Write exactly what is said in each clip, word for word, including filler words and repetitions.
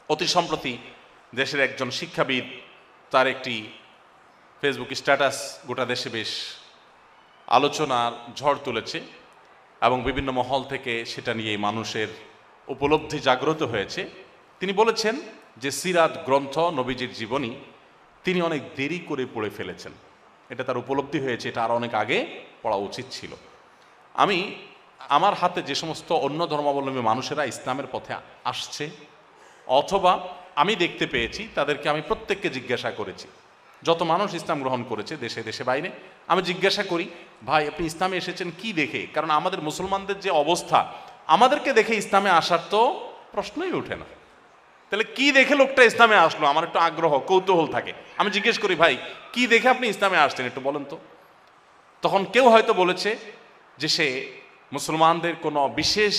অতি সম্প্রতি দেশের একজন শিক্ষাবিদ তার একটি ফেসবুক স্ট্যাটাস গোটা দেশে বেশ আলোচনার ঝড় তুলেছে এবং বিভিন্ন মহল থেকে সেটা নিয়ে মানুষের উপলব্ধি জাগ্রত হয়েছে। তিনি বলেছেন যে সিরাত গ্রন্থ নবীজির জীবনী তিনি অনেক দেরি করে পড়ে ফেলেছেন, এটা তার উপলব্ধি হয়েছে, এটা আর অনেক আগে পড়া উচিত ছিল। আমি আমার হাতে যে সমস্ত অন্য ধর্মাবলম্বী মানুষেরা ইসলামের পথে আসছে অথবা আমি দেখতে পেয়েছি তাদেরকে আমি প্রত্যেককে জিজ্ঞাসা করেছি, যত মানুষ ইসলাম গ্রহণ করেছে দেশে দেশে বাইরে, আমি জিজ্ঞাসা করি ভাই আপনি ইসলামে এসেছেন কি দেখে? কারণ আমাদের মুসলমানদের যে অবস্থা, আমাদেরকে দেখে ইসলামে আসার তো প্রশ্নই ওঠে না। তাহলে কি দেখে লোকটা ইসলামে আসলো? আমার একটু আগ্রহ কৌতূহল থাকে, আমি জিজ্ঞেস করি ভাই কি দেখে আপনি ইসলামে আসছেন একটু বলেন তো। তখন কেউ হয়তো বলেছে যে সে মুসলমানদের কোনো বিশেষ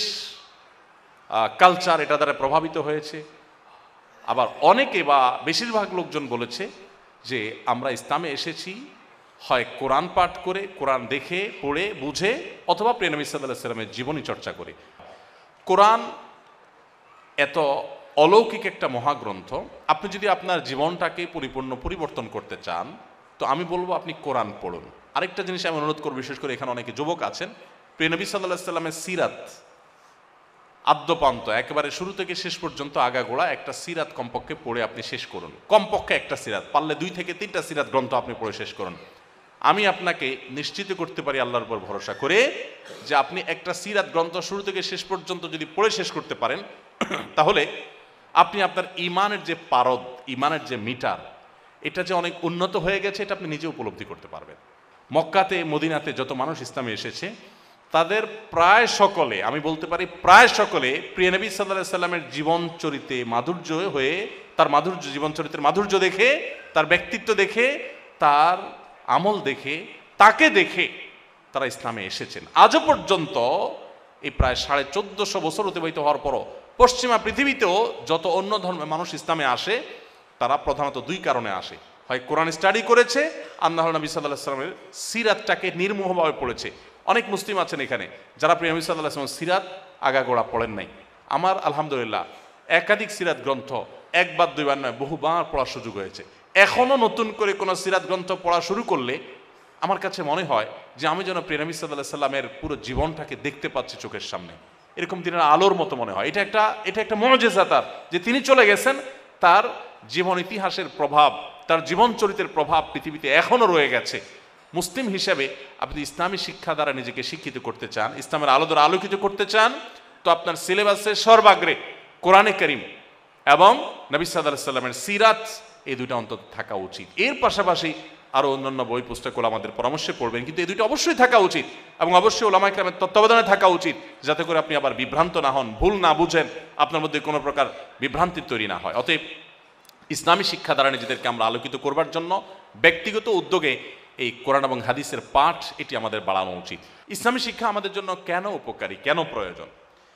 কালচার এটা দ্বারা প্রভাবিত হয়েছে, আবার অনেকে বা বেশিরভাগ লোকজন বলেছে যে আমরা ইসলামে এসেছি হয় কোরআন পাঠ করে, কোরআন দেখে পড়ে বুঝে, অথবা প্রিয় নবী সাল্লাল্লাহু আলাইহি ওয়াসাল্লামের জীবনী চর্চা করে। কোরআন এত অলৌকিক একটা মহাগ্রন্থ, আপনি যদি আপনার জীবনটাকে পরিপূর্ণ পরিবর্তন করতে চান তো আমি বলবো আপনি কোরআন পড়ুন। আরেকটা জিনিস আমি অনুরোধ করব, বিশেষ করে এখানে অনেকে যুবক আছেন, প্রিয় নবী সাল্লাল্লাহু আলাইহি ওয়াসাল্লামের সিরাত আদ্যপান্ত একেবারে শুরু থেকে শেষ পর্যন্ত আগাগোড়া একটা সিরাত কমপক্ষে পড়ে আপনি শেষ করুন। কমপক্ষে একটা সিরাত, পারলে দুই থেকে তিনটা সিরাত গ্রন্থ আপনি পড়ে শেষ করুন। আমি আপনাকে নিশ্চিত করতে পারি আল্লাহর উপর ভরসা করে যে আপনি একটা সিরাত গ্রন্থ শুরু থেকে শেষ পর্যন্ত যদি পড়ে শেষ করতে পারেন তাহলে আপনি আপনার ইমানের যে পারদ, ইমানের যে মিটার, এটা যে অনেক উন্নত হয়ে গেছে এটা আপনি নিজে উপলব্ধি করতে পারবেন। মক্কাতে মদিনাতে যত মানুষ ইসলামে এসেছে তাদের প্রায় সকলে, আমি বলতে পারি প্রায় সকলে, প্রিয় নবী সাল্লাল্লাহু আলাইহি সাল্লামের জীবন চরিত্রে মাধুর্য হয়ে, তার মাধুর্য, জীবন চরিত্রের মাধুর্য দেখে, তার ব্যক্তিত্ব দেখে, তার আমল দেখে, তাকে দেখে তারা ইসলামে এসেছেন। আজও পর্যন্ত এই প্রায় সাড়ে চোদ্দশো বছর অতিবাহিত হওয়ার পরও পশ্চিমা পৃথিবীতেও যত অন্য ধর্মের মানুষ ইসলামে আসে তারা প্রধানত দুই কারণে আসে, হয় কোরআন স্টাডি করেছে আর না হলে নবী সাল্লাল্লাহু আলাইহি সাল্লামের সিরাতটাকে নির্মোহভাবে পড়েছে। অনেক মুসলিম আছেন এখানে যারা প্রিয় নবী সাল্লাল্লাহু আলাইহি ওয়াসাল্লাম সিরাত আগাগোড়া পড়েন নাই। আমার আলহামদুলিল্লাহ একাধিক সিরাত গ্রন্থ একবার দুইবার নয় বহুবার পড়ার সুযোগ হয়েছে। এখনো নতুন করে কোনো সিরাত গ্রন্থ পড়া শুরু করলে আমার কাছে মনে হয় যে আমি যেন প্রিয় নবী সাল্লাল্লাহু আলাইহি সাল্লামের পুরো জীবনটাকে দেখতে পাচ্ছি চোখের সামনে, এরকম দিনের আলোর মতো মনে হয়। এটা একটা এটা একটা মুজিজা তার, যে তিনি চলে গেছেন, তার জীবন ইতিহাসের প্রভাব, তার জীবন চরিত্রের প্রভাব পৃথিবীতে এখনো রয়ে গেছে। মুসলিম হিসেবে আপনি ইসলামী শিক্ষা দ্বারা নিজেকে শিক্ষিত করতে চান, ইসলামের আলো দ্বারা আলোকিত করতে চান, তো আপনার সিলেবাসের সর্বাগ্রে কোরআনে কারীম এবং নবী সাল্লাল্লাহু আলাইহি সাল্লামের সিরাত এই দুইটা অন্তত থাকা উচিত। এর পাশাপাশি আরো অন্যান্য বই পুস্তকগুলো আমাদের পরামর্শে পড়বেন, কিন্তু এই দুইটা অবশ্যই থাকা উচিত এবং অবশ্যই উলামায়ে কেরামের তত্ত্বাবধানে থাকা উচিত, যাতে করে আপনি আবার বিভ্রান্ত না হন, ভুল না বুঝেন, আপনার মধ্যে কোনো প্রকার বিভ্রান্তি তৈরি না হয়। অতএব ইসলামী শিক্ষা দ্বারা নিজেদেরকে আমরা আলোকিত করবার জন্য ব্যক্তিগত উদ্যোগে এই কোরআন এবং হাদিসের পাঠ এটি আমাদের বাড়ানো উচিত। ইসলামী শিক্ষা আমাদের জন্য কেন উপকারী, কেন প্রয়োজন?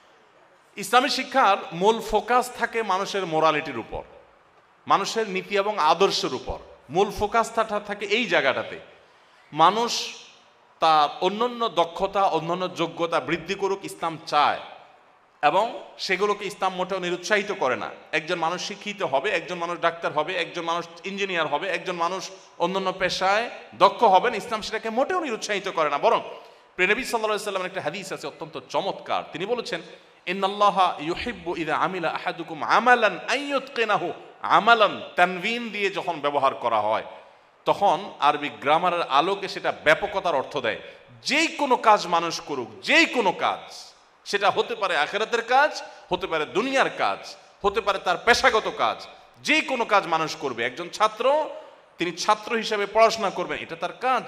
ইসলামী শিক্ষার মূল ফোকাস থাকে মানুষের মোরালিটির উপর, মানুষের নীতি এবং আদর্শের উপর। মূল ফোকাসটা থাকে এই জায়গাটাতে। মানুষ তার অন্যান্য দক্ষতা, অন্যান্য যোগ্যতা বৃদ্ধি করুক ইসলাম চায়, এবং সেগুলোকে ইসলাম মোটেও নিরুৎসাহিত করে না। একজন মানুষ শিক্ষিত হবে, একজন মানুষ ডাক্তার হবে, একজন মানুষ ইঞ্জিনিয়ার হবে, একজন মানুষ অন্যান্য পেশায় দক্ষ হবেন, ইসলাম সেটাকে মোটেও নিরুৎসাহিত করে না। বরং প্রিয় নবী সাল্লাল্লাহু আলাইহি ওয়াসাল্লামের একটা হাদিস আছে অত্যন্ত চমৎকার। তিনি বলেছেন, ইন্নাল্লাহা ইউহিব্বু ইযা আমিলা আহাদুকুম আমালান আইয়ুতকিনাহু। আমালান তানবিন দিয়ে যখন ব্যবহার করা হয় তখন আরবি গ্রামারের আলোকে সেটা ব্যাপকতার অর্থ দেয়। যেই কোনো কাজ মানুষ করুক, যেই কোনো কাজ, সেটা হতে পারে আখিরাতের কাজ, হতে পারে দুনিয়ার কাজ, হতে পারে তার পেশাগত কাজ, যে কোনো কাজ মানুষ করবে। একজন ছাত্র, তিনি ছাত্র হিসেবে পড়াশোনা করবেন, এটা তার কাজ।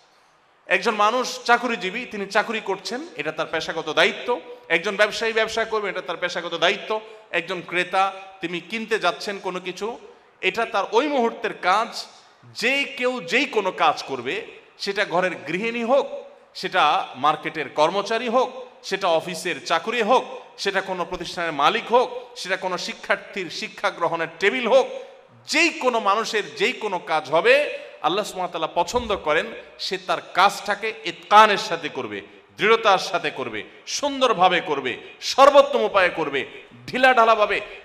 একজন মানুষ চাকুরিজীবী, তিনি চাকুরি করছেন, এটা তার পেশাগত দায়িত্ব। একজন ব্যবসায়ী ব্যবসা করবে, এটা তার পেশাগত দায়িত্ব। একজন ক্রেতা, তিনি কিনতে যাচ্ছেন কোনো কিছু, এটা তার ওই মুহূর্তের কাজ। যে কেউ যেই কোনো কাজ করবে, সেটা ঘরের গৃহিণী হোক, সেটা মার্কেটের কর্মচারী হোক, সেটা অফিসের চাকরি হোক, সেটা কোনো প্রতিষ্ঠানের মালিক হোক, সেটা কোনো শিক্ষার্থীর শিক্ষা গ্রহণের টেবিল হোক, যেই কোনো মানুষের যেই কোনো কাজ হবে, আল্লাহ সুবহানাহু ওয়া তাআলা পছন্দ করেন সে তার কাজটাকে ইতকানের সাথে করবে, দৃঢ়তার সাথে করবে, সুন্দরভাবে করবে, সর্বোত্তম উপায়ে করবে, ঢিলাঢালাভাবে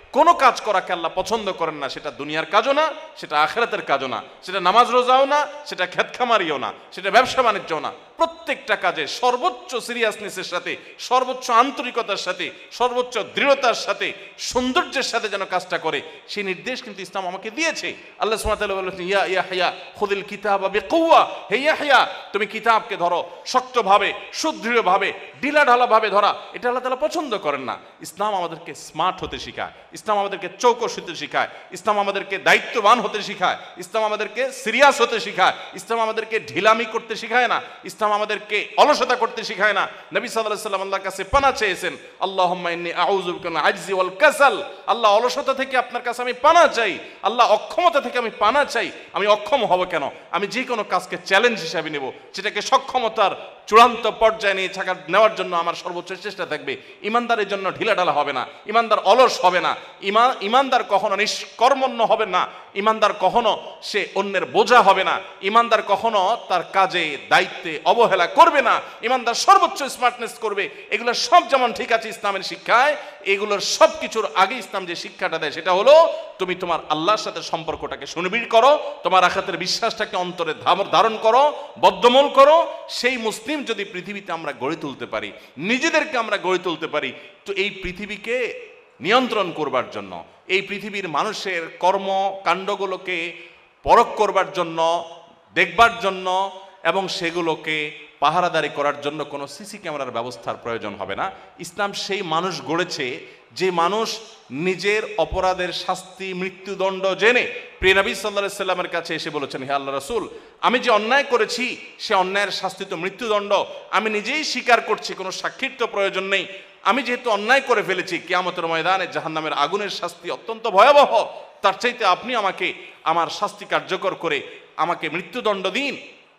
কোনো কাজ করাকে আল্লাহ পছন্দ করেন না, সেটা দুনিয়ার কাজও না, সেটা আখিরাতের কাজও না, সেটা নামাজ রোজাও না, সেটা খেতখামারিও না, সেটা ব্যবসা বাণিজ্য না। প্রত্যেকটা কাজে সর্বোচ্চ সিরিয়াসনেসের সাথে, সর্বোচ্চ আন্তরিকতার সাথে, সর্বোচ্চ দৃঢ়তার সাথে, সৌন্দর্যের সাথে যেন কাজটা করে, সেই নির্দেশ কিন্তু ইসলাম আমাকে দিয়েছে। আল্লাহ সুবহানাহু ওয়া তাআলা বলেছেন, ইয়া ইয়াহইয়া খুযিল কিতাবা বিকুওয়া, হে ইয়াহইয়া তুমি কিতাবকে ধরো শক্তভাবে, সুদৃঢ়ভাবে, ঢিলাঢালাভাবে ধরা। এটা আল্লাহ তাআলা পছন্দ করেন না। ইসলাম আমাদেরকে স্মার্ট হতে শেখায়, ইসলাম আমাদেরকে চৌকস হতে শেখায়, ইসলাম আমাদেরকে দায়িত্ববান হতে শেখায়, ইসলাম আমাদেরকে সিরিয়াস হতে শেখায়, ইসলাম আমাদেরকে ঢিলামি করতে শেখায় না, ইসলাম আমাদেরকে অলসতা করতে শেখায় না। নবী সাল্লাল্লাহু আলাইহি ওয়াসাল্লাম আল্লাহর কাছে পানাহ চেয়েছেন, আল্লাহুম্মা ইন্নী আউযু বিকা মিনাল আজজি ওয়াল কাসাল, আল্লাহ অলসতা থেকে আপনার কাছে আমি পানাহ চাই, আল্লাহ অক্ষমতা থেকে আমি পানাহ চাই। আমি অক্ষম হব কেন? আমি যে কোনো কাজকে চ্যালেঞ্জ হিসাবে নেব, সেটাকে সক্ষমতার চূড়ান্ত পর্যায়ে নিয়ে থাকার নেওয়ার জন্য আমার সর্বোচ্চ চেষ্টা থাকবে। ইমানদারের জন্য ঢিলাঢালা হবে না, ইমানদার অলস হবে না, ইমান ইমানদার কখনো নিষ্কর্মণ্য হবে না, ইমানদার কখনো সে অন্যের বোঝা হবে না, ইমানদার কখনো তার কাজে দায়িত্বে অবহেলা করবে না, ইমানদার সর্বোচ্চ স্মার্টনেস করবে। এগুলো সব যেমন ঠিক আছে ইসলামের শিক্ষায়, এগুলোর সব কিছুর আগে ইসলাম যে শিক্ষাটা দেয় সেটা হলো তুমি তোমার আল্লাহর সাথে সম্পর্কটাকে সুনিবিড় করো, তোমার আখিরাতের বিশ্বাসটাকে অন্তরে ধারণ করো, বদ্ধমূল করো। সেই মুসলিম যদি পৃথিবীতে আমরা গড়ে তুলতে পারি, নিজেদেরকে আমরা গড়ে তুলতে পারি, তো এই পৃথিবীকে নিয়ন্ত্রণ করবার জন্য, এই পৃথিবীর মানুষের কর্মকাণ্ডগুলোকে পরখ করবার জন্য, দেখবার জন্য এবং সেগুলোকে পাহারাদারি করার জন্য কোনো সিসি ক্যামেরার ব্যবস্থার প্রয়োজন হবে না। ইসলাম সেই মানুষ গড়েছে যে মানুষ নিজের অপরাধের শাস্তি মৃত্যুদণ্ড জেনে প্রিয় নবী সাল্লাল্লাহু আলাইহি সাল্লামের কাছে এসে বলেছেন, হে আল্লাহ রাসূল, আমি যে অন্যায় করেছি সে অন্যায়ের শাস্তি তো মৃত্যুদণ্ড, আমি নিজেই স্বীকার করছি, কোনো সাক্ষীর তো প্রয়োজন নেই। আমি যেহেতু অন্যায় করে ফেলেছি, কিয়ামতের ময়দানে জাহান্নামের আগুনের শাস্তি অত্যন্ত ভয়াবহ, তার চাইতে আপনি আমাকে আমার শাস্তি কার্যকর করে আমাকে মৃত্যুদণ্ড দিন।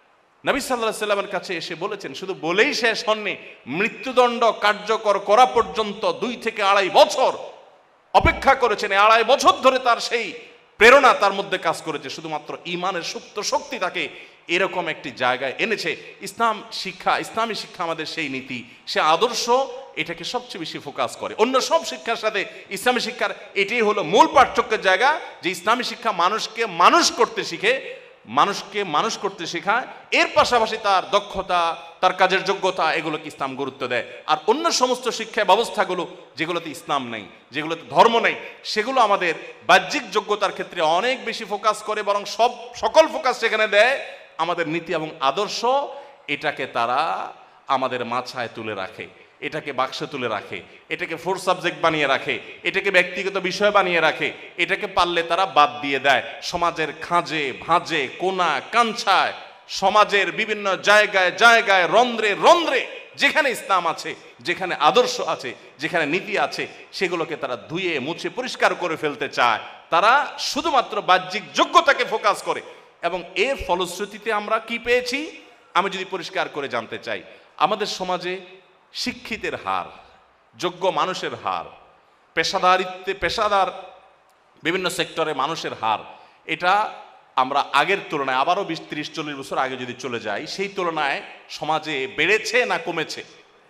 নবী সাল্লাল্লাহু আলাইহি সাল্লামের কাছে এসে বলেছেন, শুধু বলেই শেষ হননি, মৃত্যুদণ্ড কার্যকর করা পর্যন্ত দুই থেকে আড়াই বছর অপেক্ষা করেছেন। আড়াই বছর ধরে তার সেই প্রেরণা তার মধ্যে কাজ করেছে, শুধুমাত্র ঈমানের সুপ্ত শক্তি তাকে এরকম একটি জায়গায় এনেছে। ইসলাম শিক্ষা, ইসলামী শিক্ষা আমাদের সেই নীতি, সে আদর্শ, এটাকে সবচেয়ে বেশি ফোকাস করে। অন্য সব শিক্ষার সাথে ইসলামী শিক্ষার এটাই হলো মূল পার্থক্যের জায়গা, যে ইসলামী শিক্ষা মানুষকে মানুষ করতে শিখে, মানুষকে মানুষ করতে শেখায়, এর পাশাপাশি তার দক্ষতা, তার কাজের যোগ্যতা, এগুলোকে ইসলাম গুরুত্ব দেয়। আর অন্য সমস্ত শিক্ষা ব্যবস্থাগুলো যেগুলোতে ইসলাম নেই, যেগুলোতে ধর্ম নেই, সেগুলো আমাদের বাহ্যিক যোগ্যতার ক্ষেত্রে অনেক বেশি ফোকাস করে, বরং সব সকল ফোকাস সেখানে দেয় আমাদের নীতি এবং আদর্শ। এটাকে তারা আমাদের মাথায় তুলে রাখে, এটাকে বাক্সে তুলে রাখে, এটাকে ফোর সাবজেক্ট বানিয়ে রাখে, এটাকে ব্যক্তিগত বিষয় বানিয়ে রাখে, এটাকে পারলে তারা বাদ দিয়ে দেয়। সমাজের খাঁজে ভাঁজে, কোনা কাঞ্ছায়, সমাজের বিভিন্ন জায়গায় জায়গায়, রন্ধ্রে রন্ধ্রে যেখানে ইসলাম আছে, যেখানে আদর্শ আছে, যেখানে নীতি আছে, সেগুলোকে তারা ধুয়ে মুছে পরিষ্কার করে ফেলতে চায়। তারা শুধুমাত্র বাহ্যিক যোগ্যতাকে ফোকাস করে। এবং এর ফলশ্রুতিতে আমরা কি পেয়েছি আমি যদি পরিষ্কার করে জানতে চাই, আমাদের সমাজে শিক্ষিতের হার, যোগ্য মানুষের হার, পেশাদারিত্বে পেশাদার বিভিন্ন সেক্টরে মানুষের হার, এটা আমরা আগের তুলনায় আবারও বিশ ত্রিশ চল্লিশ বছর আগে যদি চলে যাই, সেই তুলনায় সমাজে বেড়েছে না কমেছে?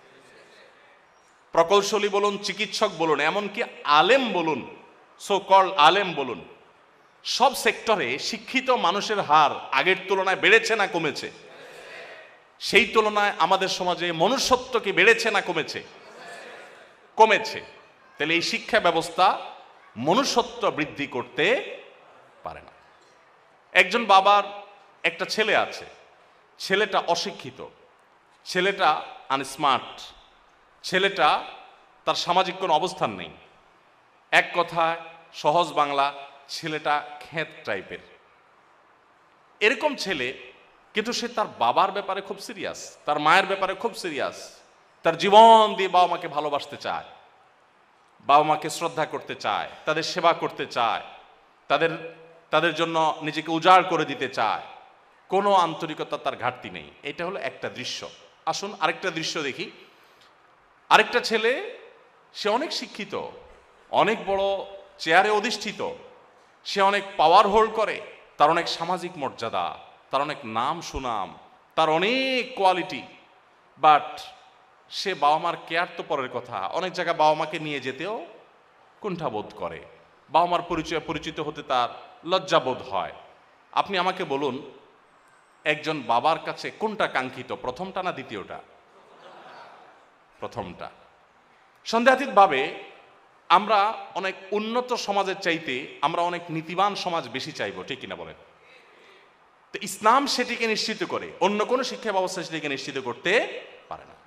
প্রকৌশলী বলুন, চিকিৎসক বলুন, এমনকি আলেম বলুন, সো কল্ড আলেম বলুন, সব সেক্টরে শিক্ষিত মানুষের হার আগের তুলনায় বেড়েছে না কমেছে? সেই তুলনায় আমাদের সমাজে মনুষ্যত্ব কি বেড়েছে না কমেছে? কমেছে। তাহলে এই শিক্ষা ব্যবস্থা মনুষ্যত্ব বৃদ্ধি করতে পারে না। একজন বাবার একটা ছেলে আছে, ছেলেটা অশিক্ষিত, ছেলেটা আনস্মার্ট, ছেলেটা তার সামাজিক কোনো অবস্থান নেই, এক কথায় সহজ বাংলা, ছেলেটা খেত টাইপের। এরকম ছেলে, কিন্তু সে তার বাবার ব্যাপারে খুব সিরিয়াস, তার মায়ের ব্যাপারে খুব সিরিয়াস, তার জীবন দিয়ে বাবা মাকে ভালোবাসতে চায়, বাবা মাকে শ্রদ্ধা করতে চায়, তাদের সেবা করতে চায়, তাদের তাদের জন্য নিজেকে উজাড় করে দিতে চায়, কোনো আন্তরিকতা তার ঘাটতি নেই। এটা হলো একটা দৃশ্য। আসুন আরেকটা দৃশ্য দেখি। আরেকটা ছেলে, সে অনেক শিক্ষিত, অনেক বড় চেয়ারে অধিষ্ঠিত, সে অনেক পাওয়ার হোল্ড করে, তার অনেক সামাজিক মর্যাদা, তার অনেক নাম সুনাম, তার অনেক কোয়ালিটি, বাট সে বাবা মার কেয়ার তো পরের কথা, অনেক জায়গায় বাবা মাকে নিয়ে যেতেও কুণ্ঠাবোধ করে, বাবা মার পরিচয় পরিচিত হতে তার লজ্জাবোধ হয়। আপনি আমাকে বলুন, একজন বাবার কাছে কোনটা কাঙ্ক্ষিত, প্রথমটা না দ্বিতীয়টা? প্রথমটা। সন্দেহাতীতভাবে আমরা অনেক উন্নত সমাজের চাইতে আমরা অনেক নীতিবান সমাজ বেশি চাইব, ঠিক কিনা বলেন? তো ইসলাম সেটিকে নিশ্চিত করে, অন্য কোনো শিক্ষা ব্যবস্থা সেটিকে নিশ্চিত করতে পারে না।